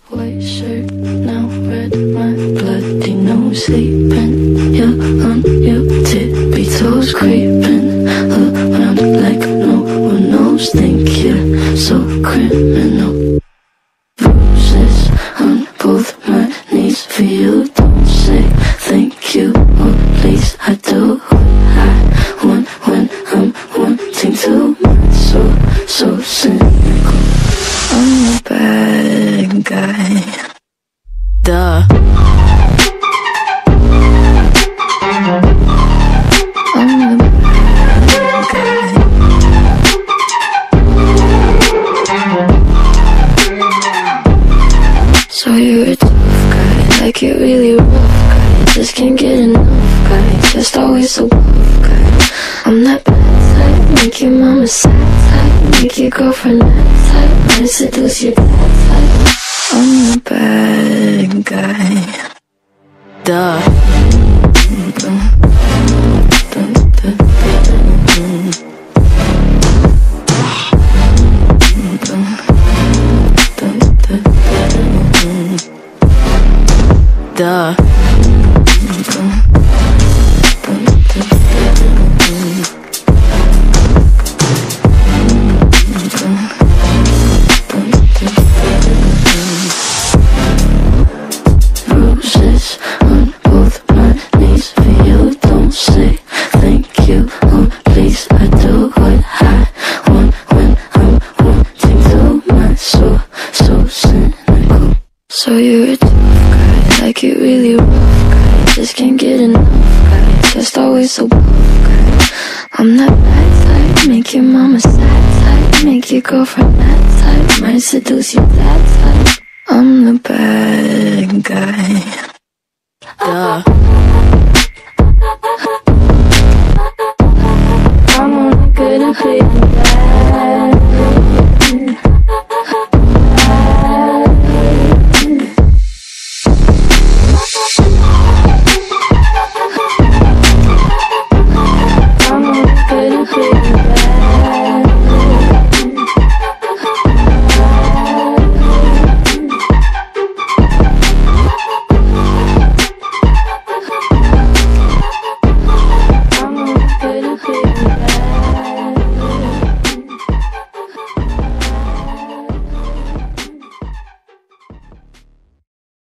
White shirt, now red, my bloody nose sleeping. You're on your tippy toes, creeping around like no one knows. Think you're so criminal. Bruises on both my knees for you. Don't say thank you or please. I do what I want when I'm wanting to. My soul so cynical. I'm a bad guy. Duh. I'm the bad guy. So you're a tough guy, like you're really rough guy. Just can't get enough guy, just always so buff guy. I'm that bad type, make your mama sad type, make your girlfriend that type, might seduce your dad type. I'm the bad guy. Duh. Duh. Bruises on both my knees for you. Don't say thank you or please. I do what I want when I'm wanting to. My soul so cynical. So you're a tough guy, like you're really rough guy. Just can't get enough guy, just always so buff guy. I'm that bad type, make your mama sad type, make your girlfriend that type, might seduce your dad type. I'm the bad guy. Duh.